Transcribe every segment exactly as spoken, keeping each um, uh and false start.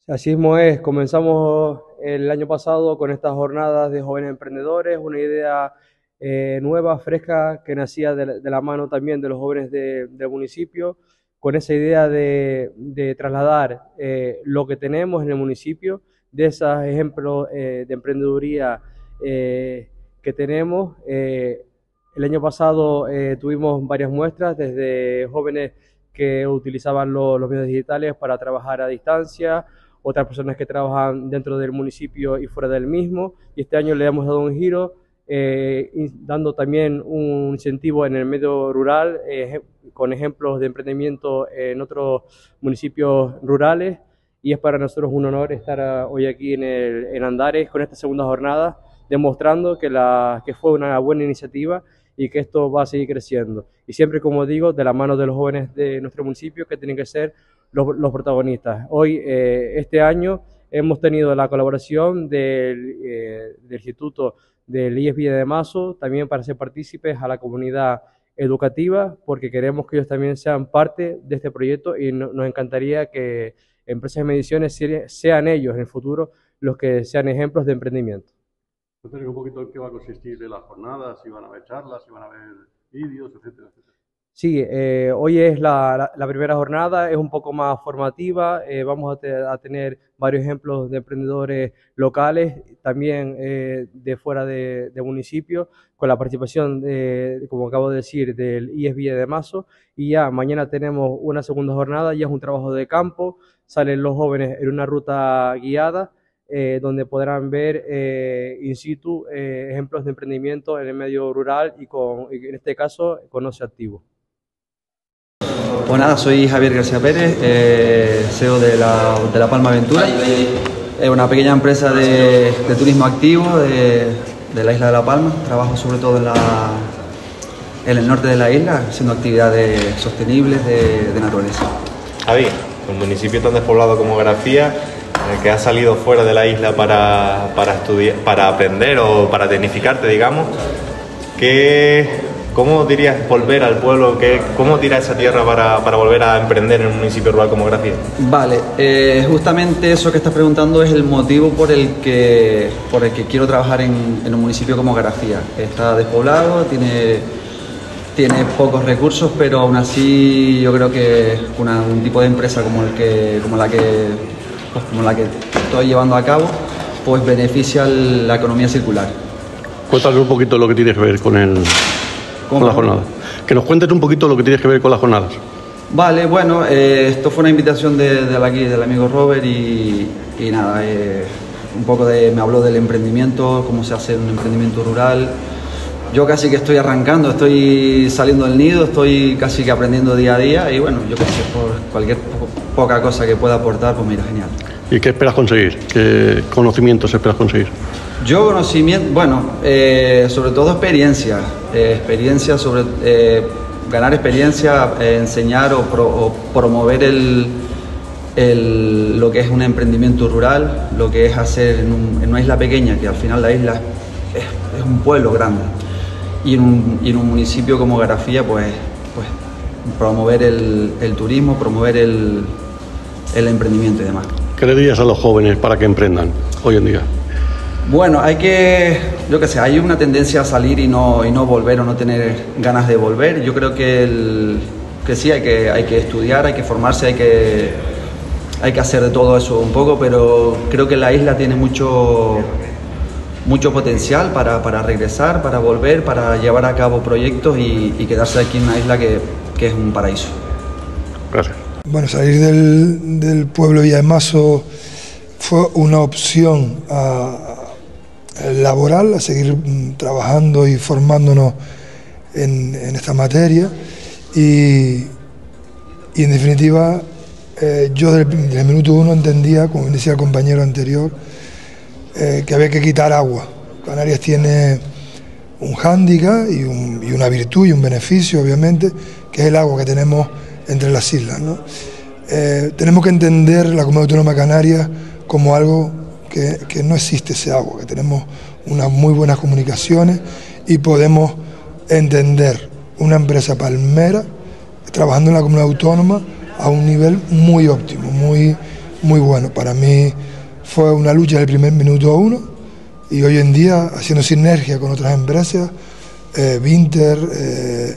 Así mismo es, comenzamos el año pasado con estas jornadas de jóvenes emprendedores, una idea eh, nueva, fresca, que nacía de, la de la mano también de los jóvenes de- del municipio, con esa idea de, de trasladar eh, lo que tenemos en el municipio, de esos ejemplos eh, de emprendeduría eh, que tenemos. Eh, el año pasado eh, tuvimos varias muestras, desde jóvenes que utilizaban lo- los medios digitales para trabajar a distancia, otras personas que trabajan dentro del municipio y fuera del mismo, y este año le hemos dado un giro, eh, dando también un incentivo en el medio rural, eh, con ejemplos de emprendimiento en otros municipios rurales, y es para nosotros un honor estar uh, hoy aquí en, el, en Andares con esta segunda jornada, demostrando que, la, que fue una buena iniciativa y que esto va a seguir creciendo. Y siempre, como digo, de la mano de los jóvenes de nuestro municipio, que tienen que ser los, los protagonistas. Hoy, eh, este año, hemos tenido la colaboración del, eh, del Instituto del I E S Villa de Mazo, también para ser partícipes a la comunidad educativa, porque queremos que ellos también sean parte de este proyecto y no, nos encantaría que empresas de mediciones sean ellos en el futuro los que sean ejemplos de emprendimiento. Cuéntanos un poquito en qué va a consistir de las jornadas, si van a haber charlas, si van a haber vídeos, etcétera, etcétera. Sí, eh, hoy es la, la, la primera jornada, es un poco más formativa, eh, vamos a, te, a, tener varios ejemplos de emprendedores locales, también eh, de fuera de, de municipio, con la participación, de, como acabo de decir, del I E S Villa de Mazo, y ya mañana tenemos una segunda jornada, ya es un trabajo de campo, salen los jóvenes en una ruta guiada, eh, donde podrán ver eh, in situ eh, ejemplos de emprendimiento en el medio rural y, con, y en este caso con ocio activo. Pues nada, soy Javier García Pérez, eh, C E O de la, de la Palma Aventura. Es una pequeña empresa de, de turismo activo de, de la isla de La Palma. Trabajo sobre todo en, la, en el norte de la isla, haciendo actividades sostenibles de, de naturaleza. Javi, un municipio tan despoblado como Garafía, eh, que has salido fuera de la isla para, para, estudiar, para aprender o para tecnificarte, digamos, ¿qué, ¿cómo dirías volver al pueblo? ¿Qué, ¿Cómo tiras esa tierra para, para volver a emprender en un municipio rural como Garafía? Vale, eh, justamente eso que estás preguntando es el motivo por el que, por el que quiero trabajar en, en un municipio como Garafía. Está despoblado, tiene... tiene pocos recursos, pero aún así yo creo que una, un tipo de empresa como, el que, como, la que, pues como la que estoy llevando a cabo, pues beneficia la economía circular. Cuéntanos un poquito lo que tiene que ver con, el, con la jornada. Que nos cuentes un poquito lo que tiene que ver con las jornadas. Vale, bueno, eh, esto fue una invitación de, de aquí, del amigo Robert y, y nada, eh, un poco de, me habló del emprendimiento, cómo se hace un emprendimiento rural. Yo casi que estoy arrancando, estoy saliendo del nido, estoy casi que aprendiendo día a día y bueno, yo qué sé, por cualquier po poca cosa que pueda aportar, pues mira, genial. ¿Y qué esperas conseguir? ¿Qué conocimientos esperas conseguir? Yo conocimiento, bueno, eh, sobre todo experiencia, eh, experiencia sobre, eh, ganar experiencia, eh, enseñar o, pro, o promover el, el, lo que es un emprendimiento rural, lo que es hacer en, un, en una isla pequeña, que al final la isla es, es un pueblo grande. Y en, un, y en un municipio como Garafía, pues, pues promover el, el turismo, promover el, el emprendimiento y demás. ¿Qué le dirías a los jóvenes para que emprendan hoy en día? Bueno, hay que, yo qué sé, hay una tendencia a salir y no, y no volver o no tener ganas de volver. Yo creo que, el, que sí, hay que, hay que estudiar, hay que formarse, hay que, hay que hacer de todo eso un poco, pero creo que la isla tiene mucho... mucho potencial para, para regresar, para volver, para llevar a cabo proyectos y, y quedarse aquí en una isla que, que es un paraíso. Gracias. Bueno, salir del, del pueblo de Villa de Mazo fue una opción a, a laboral, a seguir trabajando y formándonos en, en esta materia y, y en definitiva eh, yo desde el minuto uno entendía, como decía el compañero anterior, Eh, que había que quitar agua. Canarias tiene un hándicap y, un, y una virtud y un beneficio, obviamente, que es el agua que tenemos entre las islas, ¿no? Eh, tenemos que entender la Comunidad Autónoma de Canarias como algo que, que no existe ese agua, que tenemos unas muy buenas comunicaciones y podemos entender una empresa palmera trabajando en la Comunidad Autónoma a un nivel muy óptimo, muy, muy bueno. Para mí fue una lucha del primer minuto uno y hoy en día haciendo sinergia con otras empresas, eh, Vinter, eh,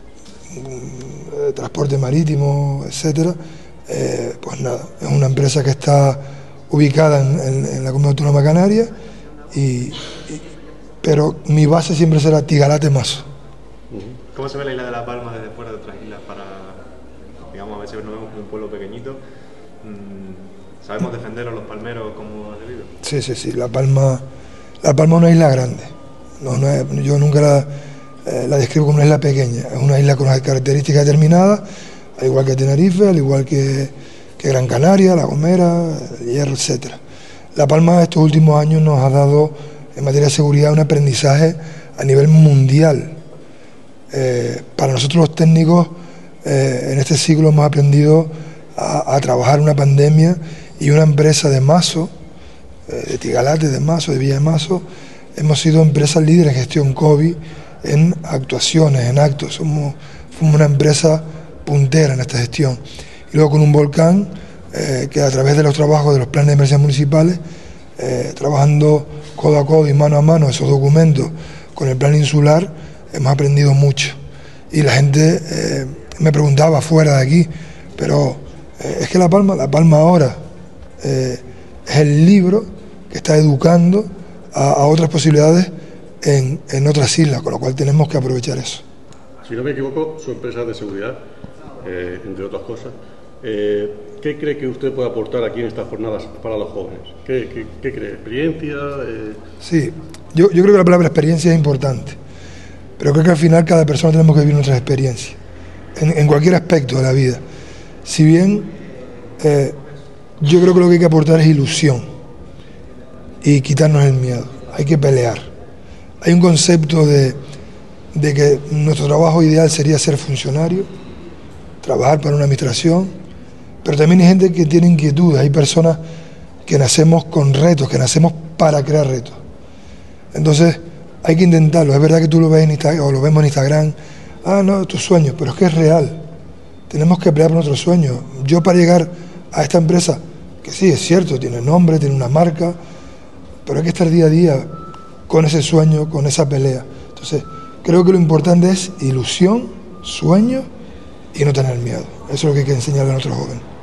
transporte marítimo, etcétera, eh, pues nada, es una empresa que está ubicada en, en, en la Comunidad Autónoma Canaria, y, y, pero mi base siempre será Tigalate Maso. ¿Cómo se ve la isla de La Palma desde fuera de otras islas? Para, digamos, a veces nos vemos como un pueblo pequeñito. ¿Sabemos defender a los palmeros como es debido? Sí, sí, sí. La Palma, La Palma es una isla grande. No, no es, yo nunca la, eh, la describo como una isla pequeña. Es una isla con unas características determinadas, al igual que Tenerife, al igual que, que Gran Canaria, La Gomera, El Hierro, etcétera. La Palma estos últimos años nos ha dado, en materia de seguridad, un aprendizaje a nivel mundial. Eh, para nosotros los técnicos, eh, en este siglo hemos aprendido a, a trabajar una pandemia, y una empresa de Maso, eh, de Tigalate, de Maso, de Villa de Maso, hemos sido empresas líderes en gestión COVID, en actuaciones, en actos. Somos, somos una empresa puntera en esta gestión. Y luego con un volcán, eh, que a través de los trabajos de los planes de emergencias municipales, eh, trabajando codo a codo y mano a mano esos documentos con el plan insular, hemos aprendido mucho. Y la gente eh, me preguntaba fuera de aquí, pero eh, es que La Palma, La Palma ahora eh, es el libro que está educando a, a otras posibilidades en, en otras islas, con lo cual tenemos que aprovechar eso. Si no me equivoco, su empresa de seguridad, eh, entre otras cosas. Eh, ¿Qué cree que usted puede aportar aquí en estas jornadas para los jóvenes? ¿Qué, qué, qué cree? ¿Experiencia? Eh... Sí, yo, yo creo que la palabra experiencia es importante, pero creo que al final cada persona tenemos que vivir nuestras experiencias, en, en cualquier aspecto de la vida. Si bien eh, yo creo que lo que hay que aportar es ilusión y quitarnos el miedo, hay que pelear. Hay un concepto de, de que nuestro trabajo ideal sería ser funcionario, trabajar para una administración, pero también hay gente que tiene inquietudes, hay personas que nacemos con retos, que nacemos para crear retos. Entonces hay que intentarlo. Es verdad que tú lo ves en Instagram, o lo vemos en Instagram, ah, no, tus sueños, pero es que es real. Tenemos que pelear por nuestros sueños. Yo, para llegar a esta empresa, que sí, es cierto, tiene nombre, tiene una marca, pero hay que estar día a día con ese sueño, con esa pelea. Entonces, creo que lo importante es ilusión, sueño y no tener miedo. Eso es lo que hay que enseñarle a nuestros jóvenes.